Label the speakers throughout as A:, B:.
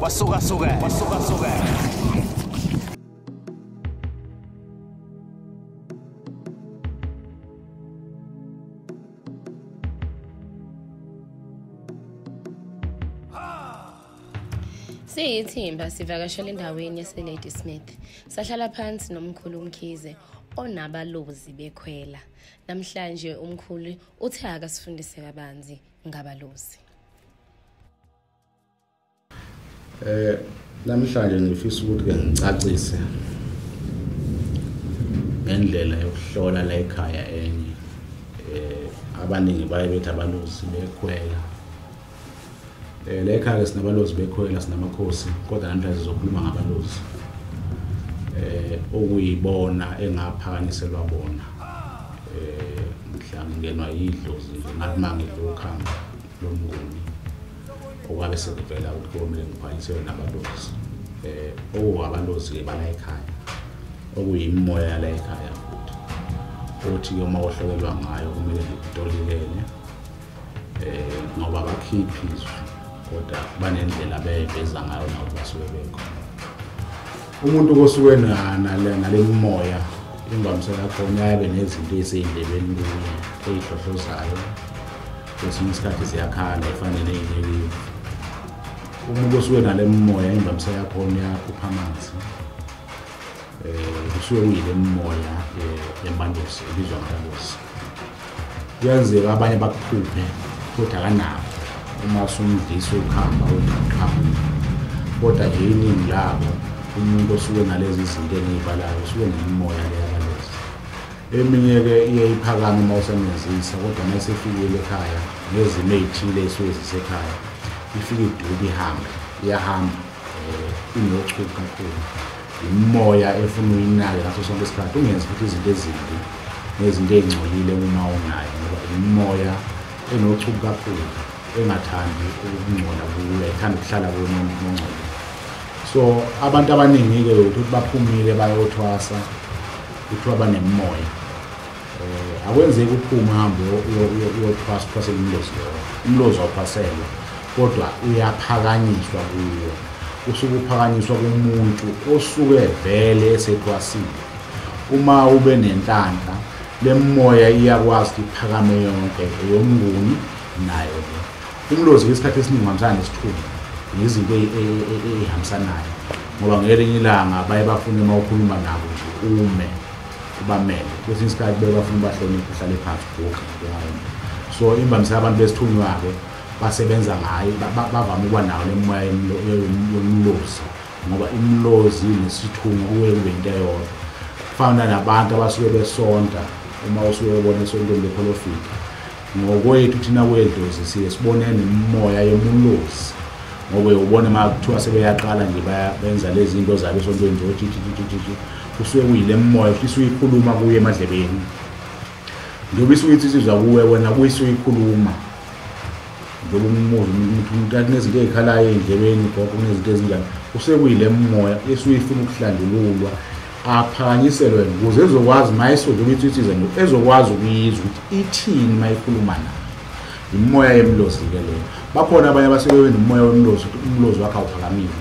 A: Kwasukasukela.
B: Siyithimba sivakashela endaweni yaseLady Smith. Sahlala phansi nomkhulu Mkhize onabalozi Bekhwela. Namhlanje umkhulu uthe akasifundise kabanzi ngabalozi.
C: Namhlanje ngifisa ukuthi ke ngicacise ngendlela yokuhlola la ekhaya enye. Abaningi baye bethi abalozi Bekhwela. La ekhaya sinabalozi Bekhwela sinamakhosi, kodwa namhlanje sizokhuluma ngabalozi. Okuyibona engaphakanyiselwa bona. Mhlawumbe ngenwa yidlozi ngathi mangidlo ukhamba lomnguni. Okwabe sekuvela ukuthi komele ngiphakanyiswe nabalozi. Abalozi bala ekhaya. Okuyimoya la ekhaya futhi. Othi uma ohlokelwa ngayo kumele ngitolilele. Ngoba bakhiphi izwi kodwa banendlela bebeza ngayo nawo basuke bekhona. Umuntu kosuke nale moya ingamisela khona yabe nezinto ezindlebeni kuye eyihlohlozayo. Kwesinye isikhathi ziyakhala efanele neyileyo. Umuntu osuke nale moya ingamisela khona yakhupha amanzi. Kusuke kuyile moya yembandosi ebizwa ngabalozi. Kuyenzeka abanye bakuphuphe kodwa kanabo uma sumdlisa ukhamba uqhamuka. Kodwa iningi labo umuntu osuke nalezi izinto engizibalayo usuke nemoya leyabalozi. Eminye ke iye iphakame uma usemenzisa kodwa mase ifikile ekhaya ngezimo ezithile esuke zisekhaya. Ifike idubi iyahamba inochuku kakhulu. Imoya efuna uyinake ngaso sonke isikhathi ungenza futhi izinto ezimbi nezinto ezingcolile uma unayo ngoba imoya enochuku kakhulu engathandi ukungcola kuyo, ithanda ukuhlala kuyo ngongcola. So abantu abaningi ke ukuthi baphumile bayothwasa kuthiwa banemoya. Akwenzeki uphume uhambe uyothwasa umlozi lo. Umlozi awuphaselwa kodwa uyaphakanyiswa kuyo. Usuke uphakanyiswa kumuntu osuke vele esethwasile. Uma ube nenhlanhla lemoya iyakwazi ukuphakame yonke eyomnguni nayo le. Umlozi isikhathi esiningi ngamsana nesithunzi izinto ehambisanayo ngoba ngelinye ilanga baye bafune uma ukhuluma nabo nje ume ubamele. Kwesinye isikhathi baye bafuna bahloniphe uhlale phansi kuqhamuka. So imvamisa abantu besithunywa ke basebenza ngayo bavama ukuba nawo lemoya yomlozi ngoba imlozi nesithunywa kuye kube into eyodwa. Kufana nabantu abasuke besonta uma usuke ubona isonto leprofita. Ngokwethu thina kwedlozi siye sibone nemoya yomlozi ngoba ubone makuthiwa sebeyaqala nje bayenza lezi zinto zabe sonto nje othi kusuke kuyile moya futhi uyikhuluma kuye emadlebeni. Njobe isuyitsizwa kuwe wena kuyisuyikhuluma. Njobe umuntu anezinto ezikhalayo endlebeni gogo kunezinto ezinjani. Kusuke kuyile moya esuyifuna ukuhlandululwa aphakanyiselwe ukuze ezokwazi mayisonto ukuyitsizwa nje ezokwazi ukuyizwa ukuthi ithini mayikhuluma nayo. Imoya yemlozi ke leyo. Bakhona abanye abasebenza nomoya wemlozi umlozi wakhe awuphakamile.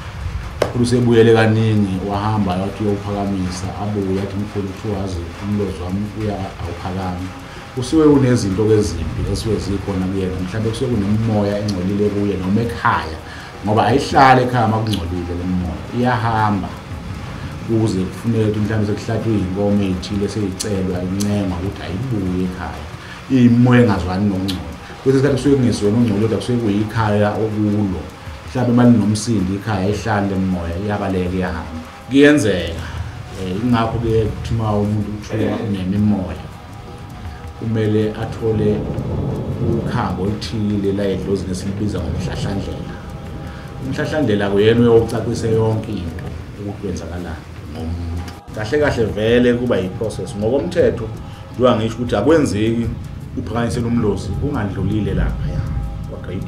C: Usebuyele kaningi wahamba yathi uyophakamisa abuye athi Mkhulu uthiwazi umlozi wami awuphakami. Usuke unezinto ezimbi esuke zikhona kuyena mhlawumbe kusuke kunemoya engcolile kuye noma ekhaya ngoba ayihlale ekhaya makungcolile lemoya iyahamba ukuze kufuneke ukuthi mhlawumbe sekuhlathwe inkomo ezithile seyicelwa incenga ukuthi ayibuye ekhaya. Imoya engazwani nongcola. Kwesinye isikhathi kusuke kungesona ongcola kodwa kusuke kuyikhaya okulo. Mhlawumbe manje nomsindi ikhaya ihlale lemoya iyabaleka iyahamba. Kuyenzeka ingakho ke kuthima umuntu uthiwa unemimoya kumele athole ukhambo oluthile la edlozi nesilibiza ngomhlahlandlela. Umhlahlandlela kuyena uyocacisa yonke into ukuthi kwenzakalani ngomuntu. Kahle kahle vele kuba yiprocess ngokomthetho ngiwa ngisho ukuthi akwenzeki uphakanyisela umlozi ungandlulile lapha ya kwagrade 1.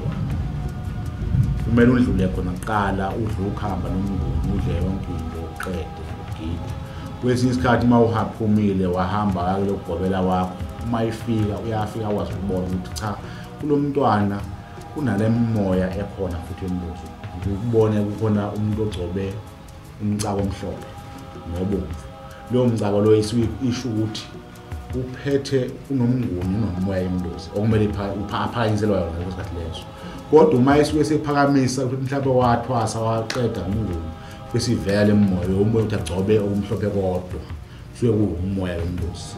C: Kumele undlule khona kuqala udle ukhamba nomnguni udle yonke into uqede ugide. Kwesinye isikhathi uma uhaphumile wahamba kule kugobela wakho uma ifika uyafika wazi ukubona ukuthi cha kulomntwana kunale moya ekhona futhi embuzo ukubona kukhona umuntu ogcobe umcako omhlophe nobomvu lo mcako lo isho ukuthi uphethe unomnguni nomoya emndozi okumele uphakanyiselwa yona ngesikhathi leso kodwa uma isuke sephakamisa ukuthi mhlawumbe wathwasa waqeda ngomnguni bese ivela lemoya umoya uthi agcobe okumhlophe kodwa suke kuumoya wemndozi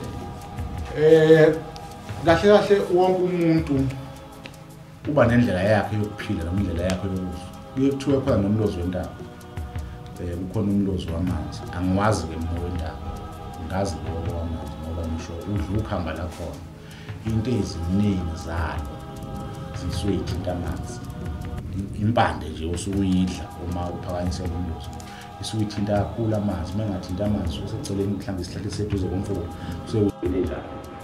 C: kahle kahle wonke umuntu uba nendlela yakhe yokuphila nomndlela yakhe yokuzwa kuyekuthiwa khona nomlozi wendaba kukhona umlozi wamanzi angiwazi ke mina wendaba ngazi lo wamanzi ngoba ngisho udla ukhamba la khona into eziningi zalo zisuke ithinta amanzi impande nje usukuyidla uma uphakanyisela umlozi isuke ithinta kakhulu amanzi mengathinta amanzi useceleni mhlawumbe isihlahla seduze komfula usewubile njalo.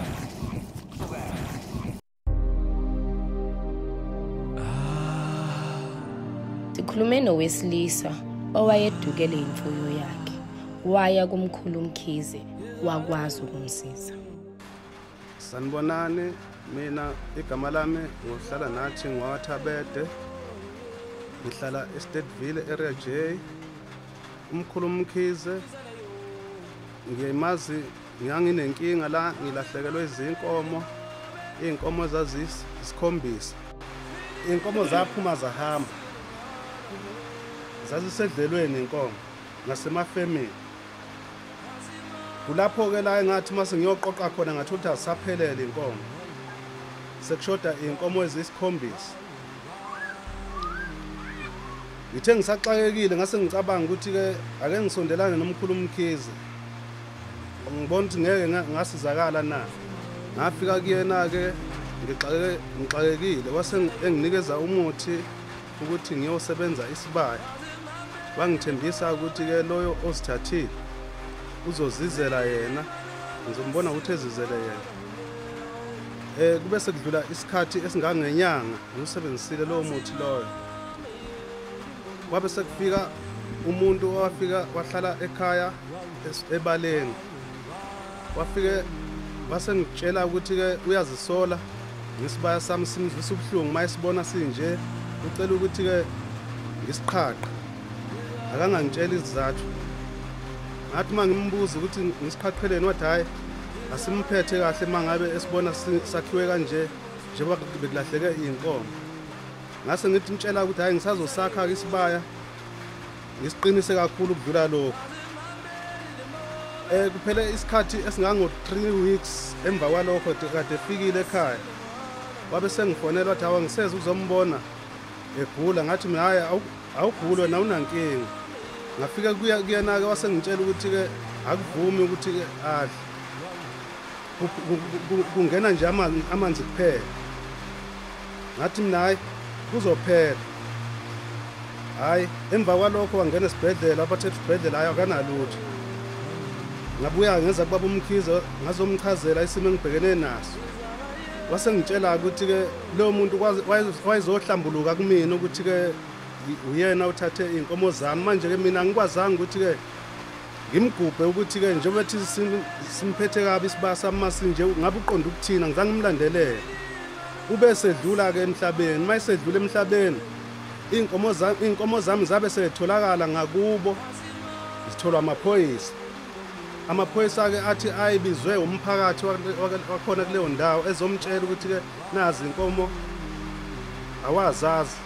B: Sikhulume nowesilisa owayedukele imfuyo yakhe waya kumkhulu Mkhize wakwazi ukumsiza.
A: Sanibonani, mina igama lami ngohlala nathi ngwathabede ngihlala eStateville area J. Umkhulu Mkhize ngimazi nganginenkinga la ngilahlekelwe izinkomo inkomo zazisikhombisa inkomo zaphuma zahamba zazisedlelweni inkomo nasemafemini kulapho ke la engathi mase ngiyoqoqa khona ngathi ukuthi asaphelele inkomo sekushoda inkomo ezisikhombisa ngithe ngisaxakekile ngase ngicabanga ukuthi ke ake ngisondelane nomkhulu Mkhize ngibona ukuthi ngeke ngasizakala na ngafika kuyena ke ngixakekile wase enginikeza umuthi ukuthi ngiyosebenza isibaya bangithembisa ukuthi ke loyo osithathile uzozizela yena ngizombona ukuthi ezizele yena kube sekudlula isikhathi esingangenyanga ngisebenzisile lowo muthi loyo kwabe sekufika umuntu owafika wahlala ekhaya ebaleni wafike base ngitshela ukuthi ke uyazisola ngisibaya sami simzwisa ubuhlungu mayisibona sinje ucela ukuthi ke ngisiqhaqe akangangitshela izizathu ngathi mangimbuza ukuthi ngisiqhaqeleni wathi hayi asimphethe kahle mangabe esibona sakhiwe kanje njengoba bekulahleke inkomo ngase ngithi ngitshela ukuthi hayi ngisazosakha isibaya ngisiqinise kakhulu ukudlula lokho kuphele isikhathi esingango 3 weeks emva kwalokho kade efikile ekhaya wabe sengifonela wathi hawa ngiseze uzombona egula ngathi mina hayi awugulwe na unankinga ngafika kuyena ke wasengitshela ukuthi ke akuvumi ukuthi ke adle kungena nje amanzi kuphela ngathi mina hayi kuzophela hayi emva kwalokho wangena esibhedlela abathe esibhedlela hayi akanalutho ngabuya ngeza kubaba Mkhize ngazomchazela isimo engibhekene naso wasengitshela ukuthi ke lo muntu wayezohlambuluka kumina ukuthi ke uyena uthathe inkomo zami manje ke mina ngikwazanga ukuthi ke ngimgubhe ukuthi ke njengoba thi simphethe kabi isibasa masinje ngabe uqonda ukuthina ngizange ngimlandelele ube sedlula ke emhlabeni mayisedlula emhlabeni inkomo zami zabe setholakala ngakubo zitholwa amaphoyisa ke athi ayibizwe umphakathi wakhona kuleyo ndawo ezomtshela ukuthi ke nazi inkomo awazazi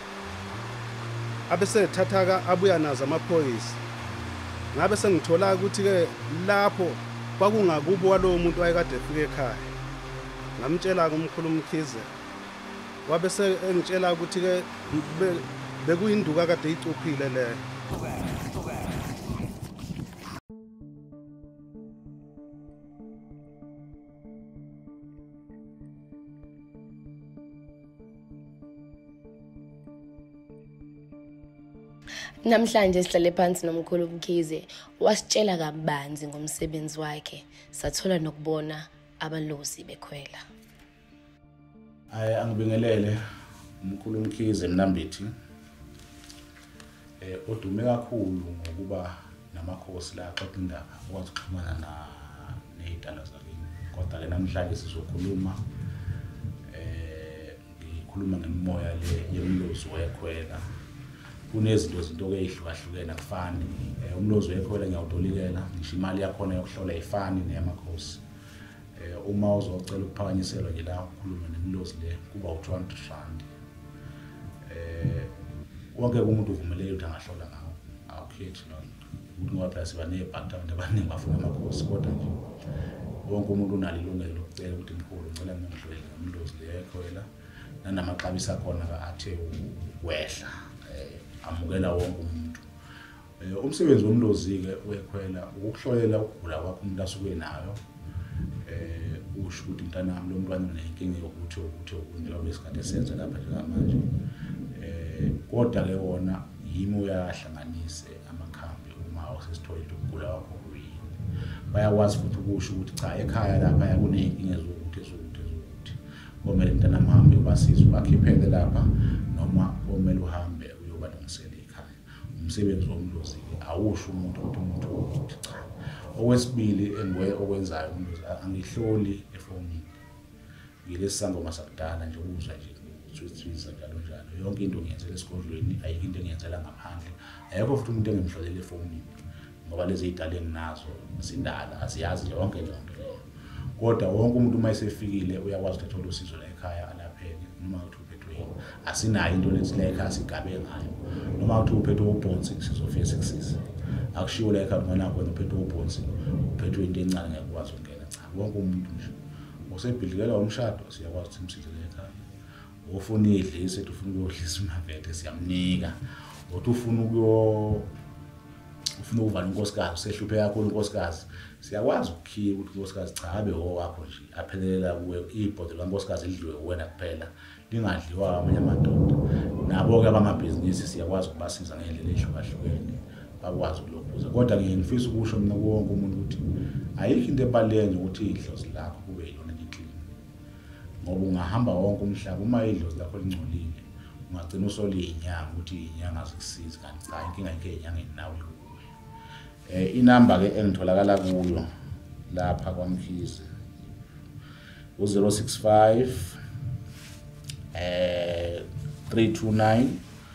A: abese thathaka abuya nazo amaphoyisa ngabe sengithola ukuthi ke lapho kwakungakubo walowo muntu wayekade efike ekhaya ngamtshela kumkhulu Mkhize wabe engitshela ukuthi ke bekuyinduka kade icuphile leyo
B: Namhlanje sihlale phansi nomkhulu Mkhize wasitshela kabanzi ngomsebenzi wakhe sathola nokubona abalozi bekhwela.
C: Angibingelele umkhulu Mkhize Mnambithi odume kakhulu ngokuba namakhosi la axoxa indaba ukwazi ukuxhumana nezitala zakini kodwa ke namhlanje sizokhuluma ngikhuluma ngemimoya le yomlozi wekhwela kunezinto ezihlukahlukene akufani umlozi wekhwela ngiyawudolikela ngisho imali yakhona yokuhlola ifani neyamakhosi uma uzocela ukuphakanyiselwa nje la ukhuluma nemlozi le kuba u200 rand wonke umuntu uvumeleke ukuthi angahlola ngawo awukhethi ukuthi ngoba phela siba nebhakta abantu abaningi bafuna amakhosi kodwa nje wonke umuntu unalo ilungelo lokucela ukuthi Mkhulu ngicela ngimhlole umlozi lekhwela nanamaxabiso akhona athe wehla amukela wonke umuntu umsebenzi womlozi ke wekhwela ukuhlolela ukugula kwakho umuntu asuke nayo usho ukuthi mntanami lo mntwana unenkinga yokuthi njengoba isikhathi esenza lapha njengamanje kodwa ke wona yimi uyahlanganise amakhambi uma usesithola ukugula kwakho kuyini bayakwazi futhi ukusho ukuthi cha ekhaya lapha yakunenkinga ezokuthi komele mntanami uhambe ubasiza ubakhiphele lapha noma komele uhambe uyobalungisela ekhaya umsebenzi womlozi awusho umuntu ukuthi cha okwesibili okwenzayo umlozi angihloli efonini ngilesi sangoma sakudala nje ukuzwa nje uthwithiza njalo yonke into ngiyenzela esigodlweni ayikho into engiyenzela ngaphandle ayikho futhi umuntu engimhlolela efonini ngoba lezi idale enginazo sindala asiyazi yonke le nto leyo kodwa wonke umuntu uma esefikile uyakwazi ukuthola usizo la ekhaya alapheke noma uthi uphethwe yini asinayo into lezi la ekhaya sigabe ngayo noma uthi uphethwe ubhonsi sizofika sikusiza akushiwo la ekhaya ngana kwena uphethwe ubhonsi uphethwe into encane ngekwazi ukungena cha wonke umuntu nje usebhidlikela umshado siyakwazi ukuthi simsize la ekhaya ufuna idlise ufuna ukuyodlisa uMavete siyamnika uthi ufuna ukuvala unkosikazi sehluphe kakhulu unkosikazi siyakwazi ukukhiya ukuthi unkosikazi cha abe wakho nje aphelela kuwe ibhodle lankosikazi lidliwe wena kuphela lingadliwa amanye amadoda nabo ke abamabhizinisi siyakwazi ukubasiza ngendlela ehlukahlukene bakwazi ukulokhuza kodwa ngifisa ukusho mina wonke umuntu ukuthi ayikho into ebalulekile ukuthi idlozi lakho kube yilona clean ngoba ungahamba wonke umhlaba uma idlozi lakho lingcolile ungagcina usole inyanga ukuthi inyanga azikusiza kanti cha inkinga yake inyanga nawe inamba ke engitholakala kuyo lapha kwaMkhize u065 329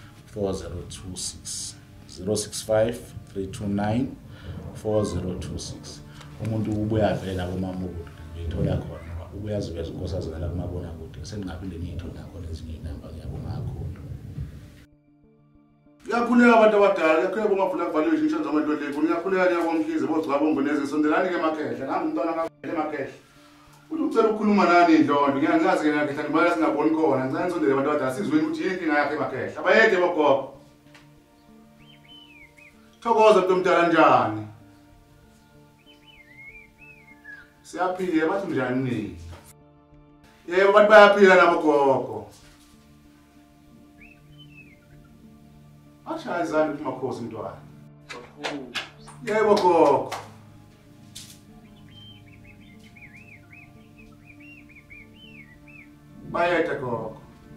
C: 4026 065 329 4026 umuntu ubuya vela komamudu ngithola khona ubuyaziveza unkosazana la kumabona kude sengingaphinde ngiyithola khona ezinye inamba yabo ngakho
D: yakhuleka abantu abadala yakhuleka bongavula kuvaluation inshonzo abantu leyo ngiyakhuleka nyakomkhize bogcaba bongoneze sondelani ke emakhehla nami umntwana ngavele emakhehla uthi ucela ukukhuluma nani indlondo ngiyangazi ke nakhehla ngibala singaboni khona ngicela nisondele abantu abadala sizweni ukuthi yini inkinga yakhe emakhehla bayede bogogo thokoza mntu omdala njani siyaphila bathi njani nini yebo abantu bayaphila nabo gogo ashaya izandla ukuthi makhosi mntwana yebo gogo bayede gogo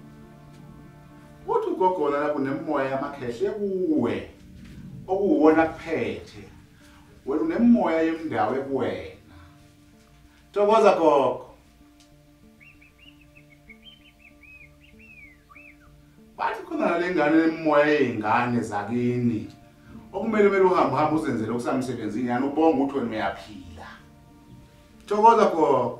D: uthi ugogo la kunemoya yamakhehle kuwe okuwona kuphethe wena unemoya yemndawo ekuwena thokoza gogo bathi khona lengane lemoya yezingane zakini okumele uhambe uzenzele okusamsebenzini yani ubonga ukuthi wena uyaphila thokoza gogo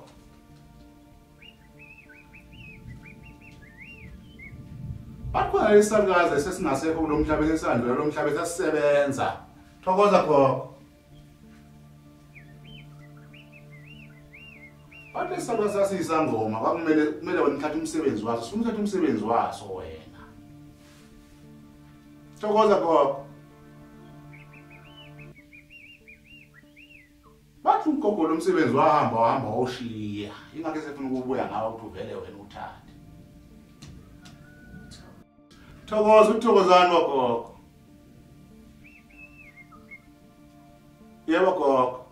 D: bakhona lesakaza sesingasekho kulomhlaba esesandla lo mhlaba esasisebenza thokoza gogo bathi lesakaza sasiyisangoma kwakumele wena uthathe umsebenzi waso ufuna uthatha umsebenzi waso wena thokoza gogo bathi ugogo lo msebenzi wahamba wawushiya ingakho sefuna ukubuya ngawo ukuthi uvele wena uthathe thokoza uthokozani wagogo yebo gogo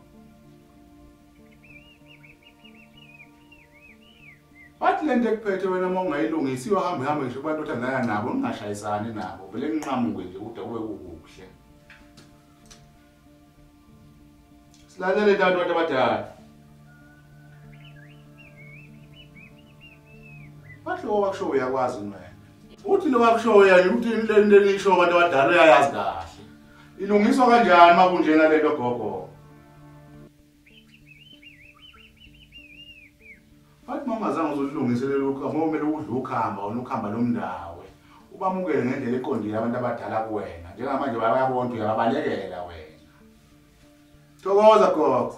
D: bathi lento ekuphethe wena uma ungayilungisi uhambe ngisho abantu othandana nabo ungashayisani nabo vele nqhamuke nje kude kube kukuhle silalele abantu abadala Bathi lo wakusho uyakwazi wena. Uthi lo wakusho yena uthi leli isho abantu abadala uyayazi kahle. Ilungiswa kanjani makunjena lelo gogo? Bathi mama zange uzolungiselela lokho, kumele udle ukhamba wona ukhamba lomndawo. Ubamukele ngendlela eqondile abantu abadala kuwena. Njengamanje bayabona uyabalekela wena. Thokoza gogo.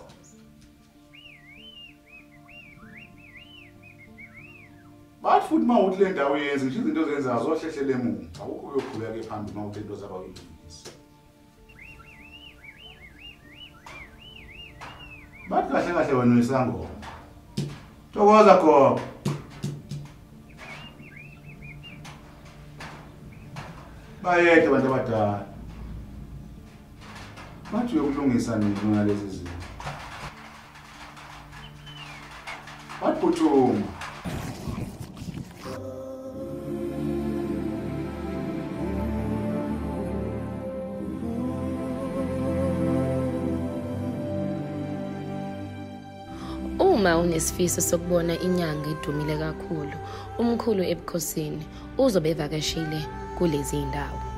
D: Bathi futhi mawuthi le ndawo yenze nje izinto zenza zohlehlele emuva. Akukho uyokhuleka ke phambili mawuthi into zabayilungisa. Bathi kahle kahle wena uyisangoma. Thokoza gogo. Bayede abantu abadala. Bathi uyokulungisa nini ngalezi zinto? Bathi phuthuma.
B: Uma unesifiso sokubona inyanga idumile kakhulu, umkhulu ebukhosini uzobevakashile kulezi indawo.